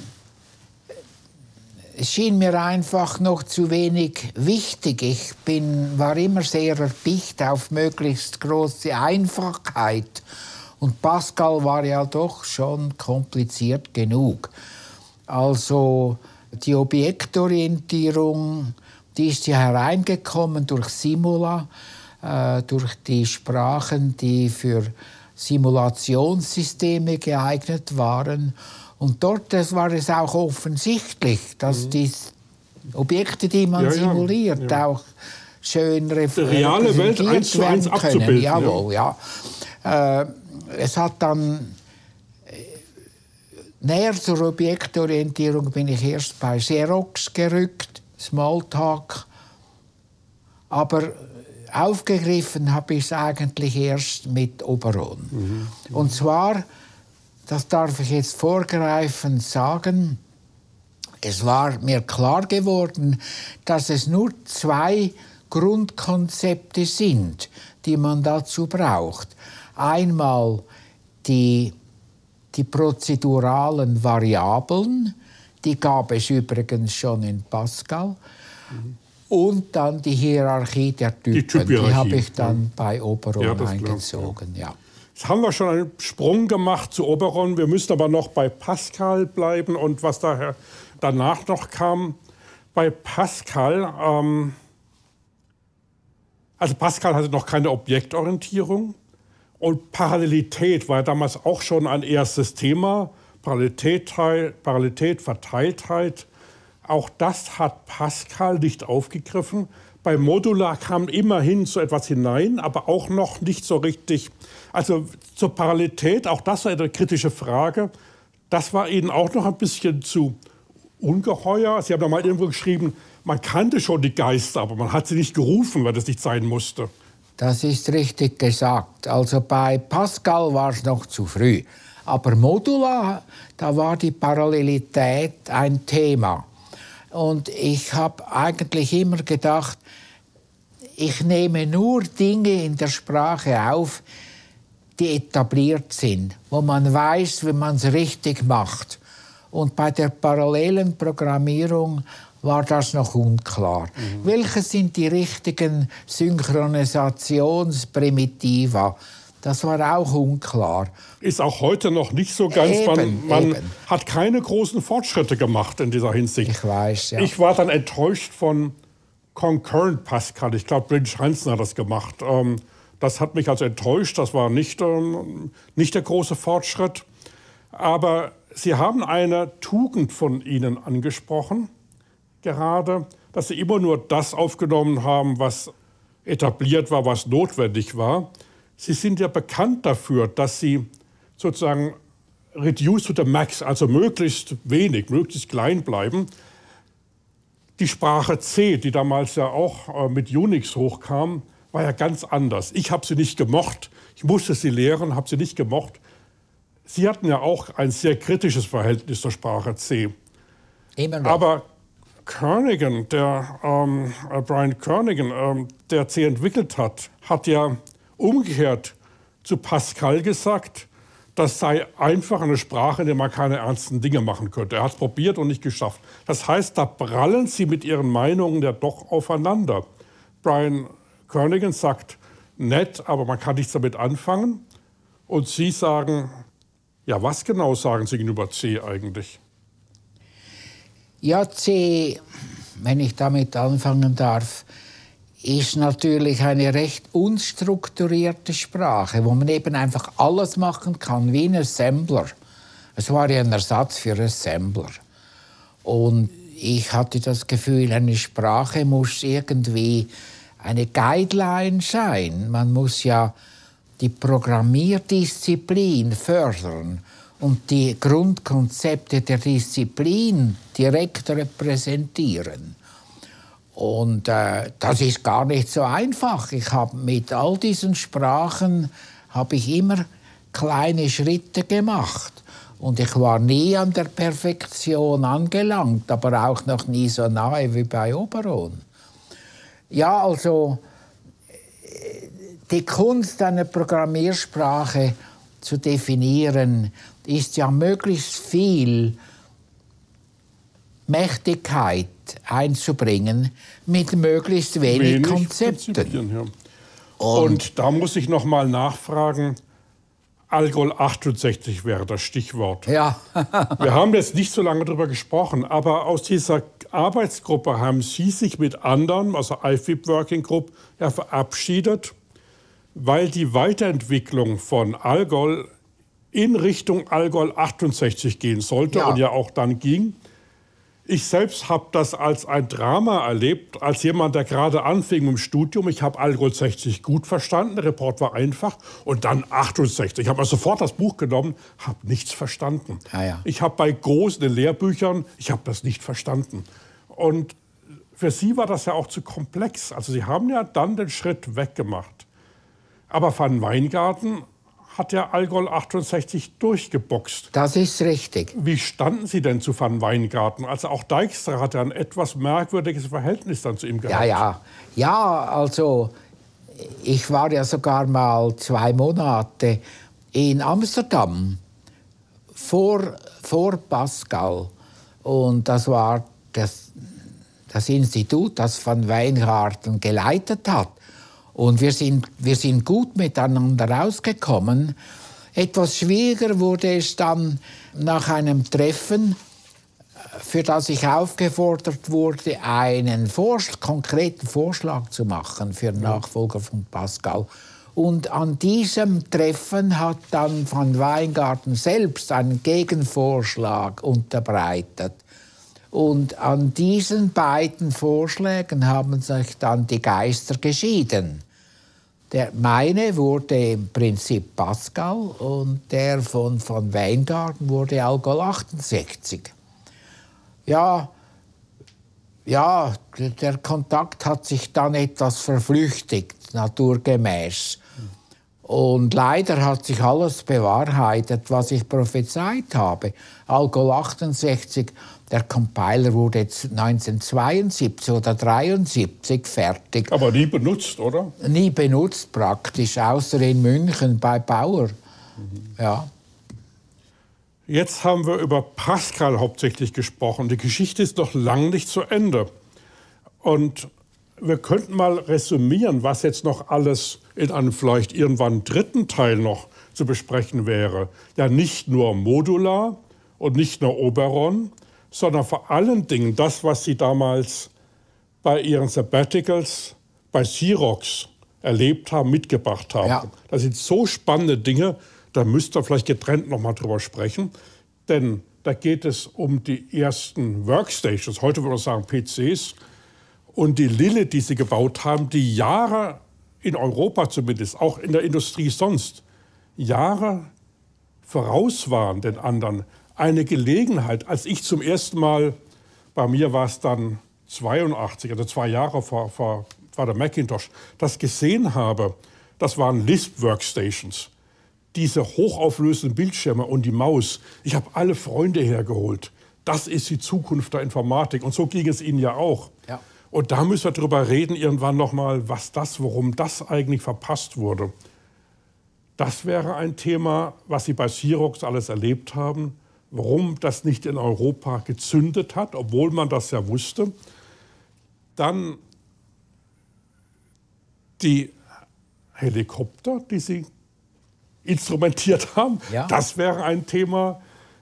Es schien mir einfach noch zu wenig wichtig. Ich war immer sehr erpicht auf möglichst große Einfachheit. Und Pascal war ja doch schon kompliziert genug. Also die Objektorientierung, die ist ja hereingekommen durch Simula, durch die Sprachen, die für Simulationssysteme geeignet waren. Und dort war es auch offensichtlich, dass die Objekte, die man simuliert, auch schön reale Welt 1:1 abzubilden. Jawohl, ja. Es hat dann näher zur Objektorientierung bin ich erst bei Xerox gerückt, Smalltalk. Aber aufgegriffen habe ich es eigentlich erst mit Oberon. Und zwar, das darf ich jetzt vorgreifend sagen, es war mir klar geworden, dass es nur 2 Grundkonzepte sind, die man dazu braucht. Einmal die prozeduralen Variablen, die gab es übrigens schon in Pascal, und dann die Hierarchie der Typen. Die habe ich dann bei Oberon eingezogen. Ja. Jetzt haben wir schon einen Sprung gemacht zu Oberon. Wir müssen aber noch bei Pascal bleiben und was danach noch kam. Bei Pascal, also Pascal hatte noch keine Objektorientierung und Parallelität war damals auch schon ein erstes Thema. Parallelität, Verteiltheit, auch das hat Pascal nicht aufgegriffen. Bei Modular kam immerhin so etwas hinein, aber auch noch nicht so richtig. Also zur Parallelität, auch das war eine kritische Frage. Das war Ihnen auch noch ein bisschen zu ungeheuer. Sie haben da mal irgendwo geschrieben, man kannte schon die Geister, aber man hat sie nicht gerufen, weil das nicht sein musste. Das ist richtig gesagt. Also bei Pascal war es noch zu früh. Aber Modular, da war die Parallelität ein Thema. Und ich habe eigentlich immer gedacht, ich nehme nur Dinge in der Sprache auf, die etabliert sind, wo man weiß, wie man es richtig macht. Und bei der parallelen Programmierung war das noch unklar. Welche sind die richtigen Synchronisationsprimitiva? Das war auch unklar. Ist auch heute noch nicht so ganz. Man hat keine großen Fortschritte gemacht in dieser Hinsicht. Ich weiß, ja. Ich war dann enttäuscht von Concurrent Pascal. Ich glaube, British Hansen hat das gemacht. Das hat mich also enttäuscht. Das war nicht der große Fortschritt. Aber Sie haben eine Tugend von Ihnen angesprochen, gerade, dass Sie immer nur das aufgenommen haben, was etabliert war, was notwendig war. Sie sind ja bekannt dafür, dass Sie sozusagen reduce to the max, also möglichst wenig, möglichst klein bleiben. Die Sprache C, die damals ja auch mit Unix hochkam, war ja ganz anders. Ich habe sie nicht gemocht. Ich musste sie lehren, habe sie nicht gemocht. Sie hatten ja auch ein sehr kritisches Verhältnis zur Sprache C. Immer noch. Aber Kernighan, Brian Kernighan, der C entwickelt hat, hat ja umgekehrt zu Pascal gesagt, das sei einfach eine Sprache, in der man keine ernsten Dinge machen könnte. Er hat es probiert und nicht geschafft. Das heißt, da prallen sie mit ihren Meinungen ja doch aufeinander. Brian Kernighan sagt, nett, aber man kann nichts damit anfangen. Und Sie sagen, ja, was genau sagen Sie gegenüber C eigentlich? Ja, C, wenn ich damit anfangen darf, ist natürlich eine recht unstrukturierte Sprache, wo man eben einfach alles machen kann, wie ein Assembler. Es war ja ein Ersatz für Assembler. Und ich hatte das Gefühl, eine Sprache muss irgendwie eine Guideline sein. Man muss ja die Programmierdisziplin fördern und die Grundkonzepte der Disziplin direkt repräsentieren. Und das ist gar nicht so einfach. Ich habe mit all diesen Sprachen ich immer kleine Schritte gemacht. Und ich war nie an der Perfektion angelangt, aber auch noch nie so nahe wie bei Oberon. Ja, also die Kunst einer Programmiersprache zu definieren, ist ja möglichst viel Mächtigkeit einzubringen mit möglichst wenig Konzepten. Ja. Und da muss ich noch mal nachfragen, Algol 68 wäre das Stichwort. Ja. Wir haben jetzt nicht so lange darüber gesprochen, aber aus dieser Arbeitsgruppe haben Sie sich mit anderen, also IFIP Working Group, ja verabschiedet, weil die Weiterentwicklung von Algol in Richtung Algol 68 gehen sollte und ja auch dann ging. Ich selbst habe das als ein Drama erlebt, als jemand, der gerade anfing im Studium. Ich habe Algol 60 gut verstanden, der Report war einfach. Und dann 68. Ich habe also sofort das Buch genommen, habe nichts verstanden. Ich habe bei großen Lehrbüchern, ich habe das nicht verstanden. Und für Sie war das ja auch zu komplex. Also Sie haben ja dann den Schritt weggemacht. Aber Van Wijngaarden hat ja Algol 68 durchgeboxt. Das ist richtig. Wie standen Sie denn zu Van Wijngaarden? Also auch Dijkstra hat ja ein etwas merkwürdiges Verhältnis dann zu ihm gehabt. Ja, also ich war ja sogar mal 2 Monate in Amsterdam vor Pascal. Und das war das Institut, das Van Wijngaarden geleitet hat. Und wir sind gut miteinander ausgekommen. Etwas schwieriger wurde es dann nach einem Treffen, für das ich aufgefordert wurde, einen konkreten Vorschlag zu machen für den Nachfolger von Pascal. Und an diesem Treffen hat dann von Weingarten selbst einen Gegenvorschlag unterbreitet. Und an diesen beiden Vorschlägen haben sich dann die Geister geschieden. Meine wurde im Prinzip Pascal und der von Weingarten wurde Alcohol 68. Ja, der Kontakt hat sich dann etwas verflüchtigt, naturgemäß. Und leider hat sich alles bewahrheitet, was ich prophezeit habe. Alcohol 68, der Compiler wurde jetzt 1972 oder 1973 fertig. Aber nie benutzt, oder? Nie benutzt praktisch, außer in München bei Bauer. Ja. Jetzt haben wir über Pascal hauptsächlich gesprochen. Die Geschichte ist noch lange nicht zu Ende. Und wir könnten mal resümieren, was jetzt noch alles in einem vielleicht irgendwann dritten Teil noch zu besprechen wäre. Ja, nicht nur Modular und nicht nur Oberon, sondern vor allen Dingen das, was Sie damals bei Ihren Sabbaticals bei Xerox erlebt haben, mitgebracht haben. Ja. Das sind so spannende Dinge, da müsst ihr vielleicht getrennt noch mal drüber sprechen. Denn da geht es um die ersten Workstations, heute würde ich sagen PCs, und die Lilith, die Sie gebaut haben, die Jahre in Europa zumindest, auch in der Industrie sonst, Jahre voraus waren den anderen. Eine Gelegenheit, als ich zum ersten Mal, bei mir war es dann 82, also 2 Jahre vor der Macintosh, das gesehen habe, das waren Lisp-Workstations. Diese hochauflösenden Bildschirme und die Maus. Ich habe alle Freunde hergeholt. Das ist die Zukunft der Informatik. Und so ging es Ihnen ja auch. Ja. Und da müssen wir drüber reden, irgendwann nochmal, warum das eigentlich verpasst wurde. Das wäre ein Thema, was Sie bei Xerox alles erlebt haben. Warum das nicht in Europa gezündet hat, obwohl man das ja wusste. Dann die Helikopter, die Sie instrumentiert haben. Ja. Das wäre ein Thema.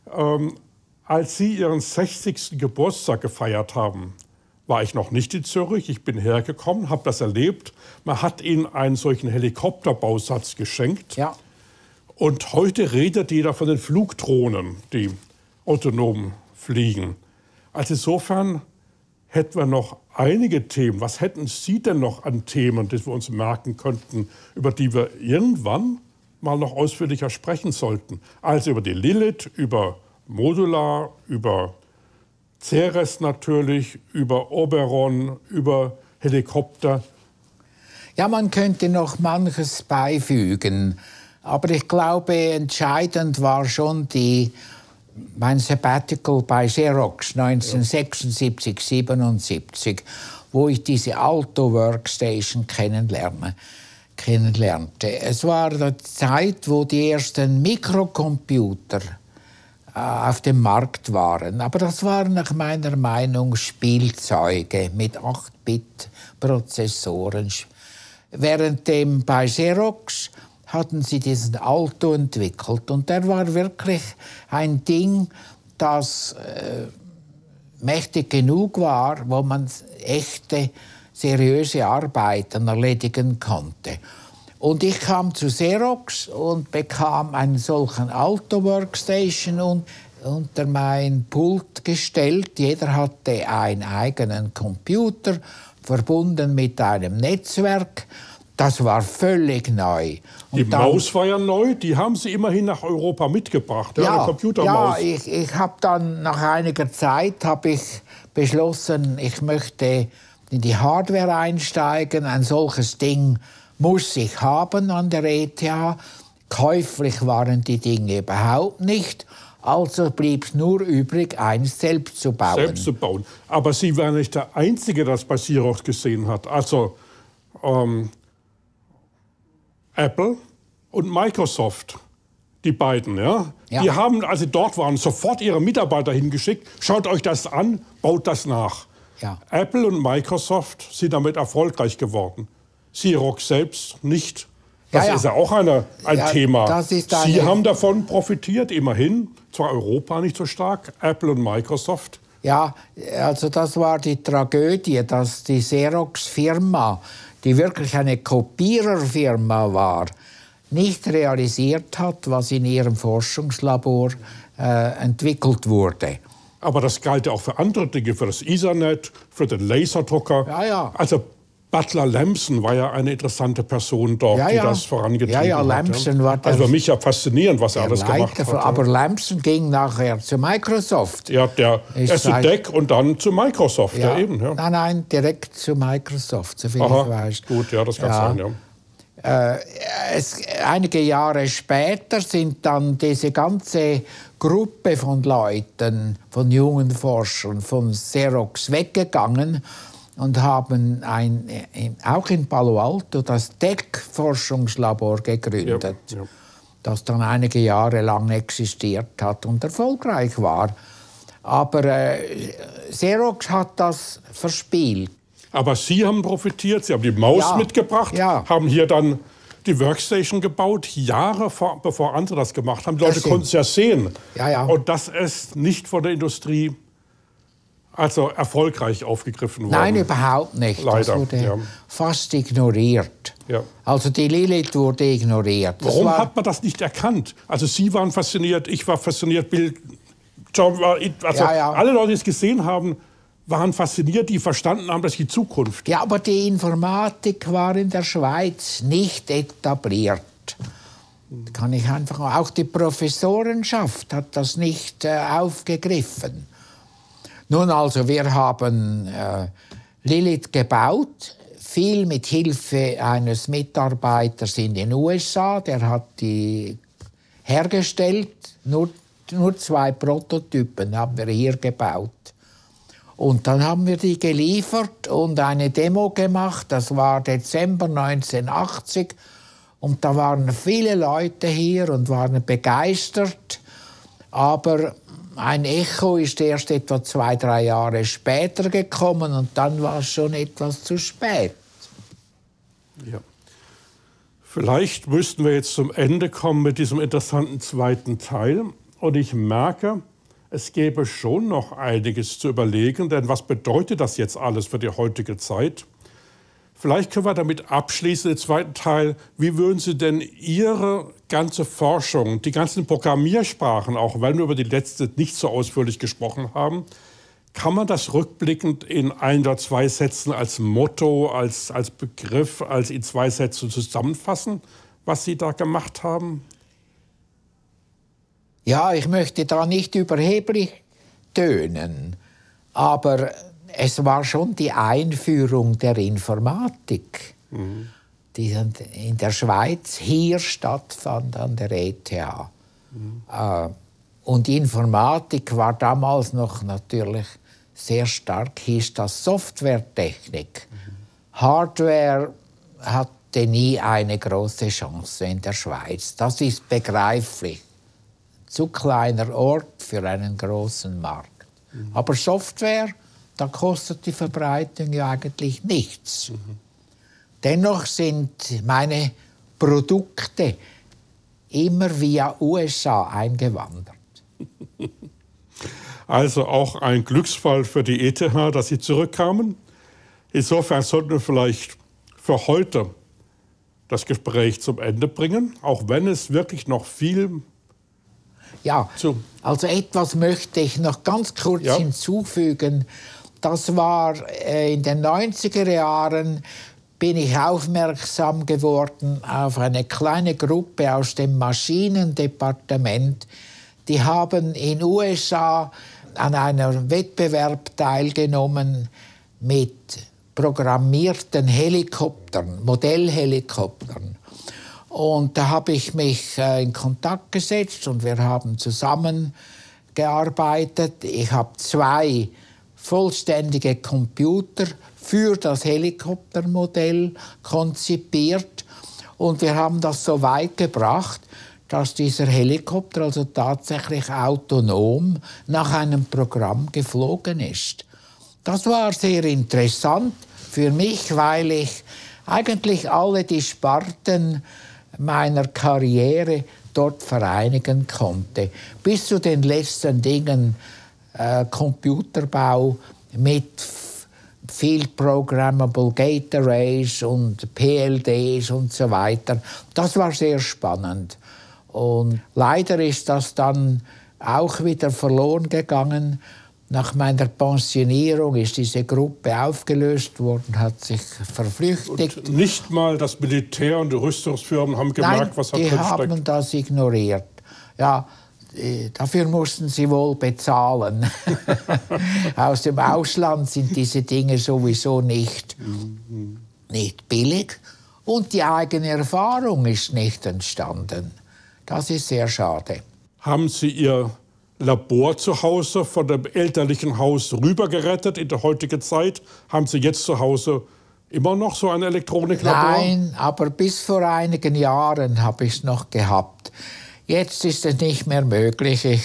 Als Sie Ihren 60. Geburtstag gefeiert haben, war ich noch nicht in Zürich. Ich bin hergekommen, habe das erlebt. Man hat Ihnen einen solchen Helikopterbausatz geschenkt. Ja. Und heute redet jeder von den Flugdrohnen, die autonom fliegen. Also insofern hätten wir noch einige Themen. Was hätten Sie denn noch an Themen, die wir uns merken könnten, über die wir irgendwann mal noch ausführlicher sprechen sollten? Also über die Lilith, über Modular, über Ceres natürlich, über Oberon, über Helikopter. Ja, man könnte noch manches beifügen. Aber ich glaube, entscheidend war schon mein Sabbatical bei Xerox 1976, 77, wo ich diese Alto Workstation kennenlernte. Es war die Zeit, wo die ersten Mikrocomputer auf dem Markt waren. Aber das waren nach meiner Meinung Spielzeuge mit 8-Bit-Prozessoren. Währenddem bei Xerox hatten sie diesen Alto entwickelt. Und der war wirklich ein Ding, das mächtig genug war, wo man echte, seriöse Arbeiten erledigen konnte. Und ich kam zu Xerox und bekam einen solchen Alto-Workstation unter mein Pult gestellt. Jeder hatte einen eigenen Computer, verbunden mit einem Netzwerk. Das war völlig neu. Und die Maus war ja neu, die haben Sie immerhin nach Europa mitgebracht, ja, eine Computermaus. Ja, ich habe dann nach einiger Zeit beschlossen, ich möchte in die Hardware einsteigen. Ein solches Ding muss ich haben an der ETH. Käuflich waren die Dinge überhaupt nicht. Also blieb es nur übrig, eins selbst zu bauen. Selbst zu bauen. Aber Sie waren nicht der Einzige, der das bei Xerox gesehen hat. Also Apple und Microsoft, die beiden, ja? Die haben, als sie dort waren, sofort ihre Mitarbeiter hingeschickt. Schaut euch das an, baut das nach. Ja. Apple und Microsoft sind damit erfolgreich geworden. Xerox selbst nicht. Das ist ja auch ein Thema. Sie haben davon profitiert, immerhin. Zwar Europa nicht so stark, Apple und Microsoft. Ja, also das war die Tragödie, dass die Xerox-Firma, die wirklich eine Kopiererfirma war, nicht realisiert hat, was in ihrem Forschungslabor entwickelt wurde. Aber das galt ja auch für andere Dinge, für das Ethernet, für den Laserdrucker. Ja, ja. Also Butler Lamson war ja eine interessante Person dort, die das vorangetrieben hat. Ja, Lamson war also für mich ja faszinierend, was er alles gemacht hat. Aber Lamson ging nachher zu Microsoft. Ja, erst zu DEC und dann zu Microsoft. Ja. Eben, ja. Nein, direkt zu Microsoft, soviel ich weiß. Gut, ja, das kann sein, ja. Einige Jahre später sind dann diese ganze Gruppe von Leuten, von jungen Forschern, von Xerox weggegangen und haben auch in Palo Alto das DEC-Forschungslabor gegründet, das dann einige Jahre lang existiert hat und erfolgreich war. Aber Xerox hat das verspielt. Aber Sie haben profitiert, Sie haben die Maus mitgebracht, haben hier dann die Workstation gebaut, Jahre bevor andere das gemacht haben. Die Leute konnten es ja sehen. Und das ist nicht von der Industrie also erfolgreich aufgegriffen worden. Nein, überhaupt nicht. Leider. Das wurde fast ignoriert. Ja. Also die Lilith wurde ignoriert. Warum hat man das nicht erkannt? Also Sie waren fasziniert, ich war fasziniert, Bill, John war... Also alle Leute, die es gesehen haben, waren fasziniert, die verstanden haben, das ist die Zukunft. Ja, aber die Informatik war in der Schweiz nicht etabliert. Kann ich einfach... Auch die Professorenschaft hat das nicht aufgegriffen. Nun also, wir haben Lilith gebaut, viel mit Hilfe eines Mitarbeiters in den USA. Der hat die hergestellt. Nur 2 Prototypen haben wir hier gebaut. Und dann haben wir die geliefert und eine Demo gemacht. Das war Dezember 1980. Und da waren viele Leute hier und waren begeistert. Aber ein Echo ist erst etwa 2, 3 Jahre später gekommen und dann war es schon etwas zu spät. Ja. Vielleicht müssten wir jetzt zum Ende kommen mit diesem interessanten zweiten Teil. Und ich merke, es gäbe schon noch einiges zu überlegen, denn was bedeutet das jetzt alles für die heutige Zeit? Vielleicht können wir damit abschließen, den zweiten Teil. Wie würden Sie denn Ihre ganze Forschung, die ganzen Programmiersprachen, auch wenn wir über die letzte nicht so ausführlich gesprochen haben, kann man das rückblickend in 1 oder 2 Sätzen als Motto, als Begriff, als in 2 Sätzen zusammenfassen, was Sie da gemacht haben? Ja, ich möchte da nicht überheblich tönen, aber es war schon die Einführung der Informatik, die in der Schweiz hier stattfand an der ETH. Und Informatik war damals noch natürlich sehr stark, hieß das Softwaretechnik. Hardware hatte nie eine große Chance in der Schweiz. Das ist begreiflich. Zu kleiner Ort für einen großen Markt. Aber Software, da kostet die Verbreitung ja eigentlich nichts. Dennoch sind meine Produkte immer via USA eingewandert. Also auch ein Glücksfall für die ETH, dass Sie zurückkamen. Insofern sollten wir vielleicht für heute das Gespräch zum Ende bringen, auch wenn es wirklich noch viel... Ja, also etwas möchte ich noch ganz kurz hinzufügen. Das war in den 90er Jahren, bin ich aufmerksam geworden auf eine kleine Gruppe aus dem Maschinendepartement. Die haben in USA an einem Wettbewerb teilgenommen mit programmierten Helikoptern, Modellhelikoptern. Und da habe ich mich in Kontakt gesetzt und wir haben zusammengearbeitet. Ich habe 2 vollständige Computer für das Helikoptermodell konzipiert. Und wir haben das so weit gebracht, dass dieser Helikopter also tatsächlich autonom nach einem Programm geflogen ist. Das war sehr interessant für mich, weil ich eigentlich alle die Sparten meiner Karriere dort vereinigen konnte. Bis zu den letzten Dingen, Computerbau mit Field Programmable Gate Arrays und PLDs und so weiter. Das war sehr spannend. Und leider ist das dann auch wieder verloren gegangen. Nach meiner Pensionierung ist diese Gruppe aufgelöst worden, hat sich verflüchtigt. Und nicht mal das Militär und die Rüstungsfirmen haben gemerkt, Nein, was da drin steckt? die haben das ignoriert. Ja, dafür mussten sie wohl bezahlen. Aus dem Ausland sind diese Dinge sowieso nicht billig. Und die eigene Erfahrung ist nicht entstanden. Das ist sehr schade. Haben Sie Ihr Labor zu Hause von dem elterlichen Haus rübergerettet in der heutigen Zeit? Haben Sie jetzt zu Hause immer noch so ein Elektroniklabor? Nein, aber bis vor einigen Jahren habe ich es noch gehabt. Jetzt ist es nicht mehr möglich.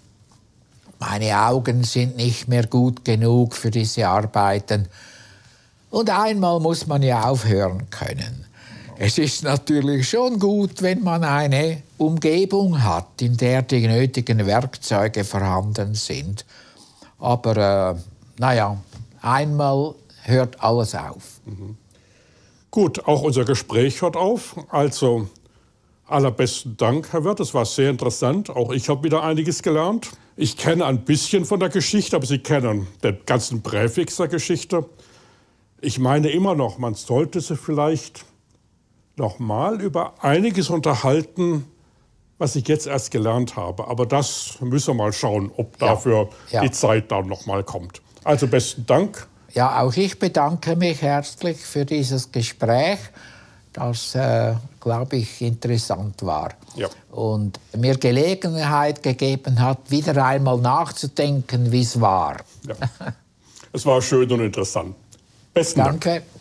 Meine Augen sind nicht mehr gut genug für diese Arbeiten. Und einmal muss man ja aufhören können. Es ist natürlich schon gut, wenn man eine Umgebung hat, in der die nötigen Werkzeuge vorhanden sind. Aber naja, einmal hört alles auf. Gut, auch unser Gespräch hört auf. Also allerbesten Dank, Herr Wirth. Es war sehr interessant. Auch ich habe wieder einiges gelernt. Ich kenne ein bisschen von der Geschichte, aber Sie kennen den ganzen Präfix der Geschichte. Ich meine immer noch, man sollte sich vielleicht noch mal über einiges unterhalten, was ich jetzt erst gelernt habe. Aber das müssen wir mal schauen, ob dafür die Zeit dann noch mal kommt. Also besten Dank. Ja, auch ich bedanke mich herzlich für dieses Gespräch, das, glaube ich, interessant war. Ja. Und mir Gelegenheit gegeben hat, wieder einmal nachzudenken, wie es war. Ja. Es war schön und interessant. Besten Dank. Danke.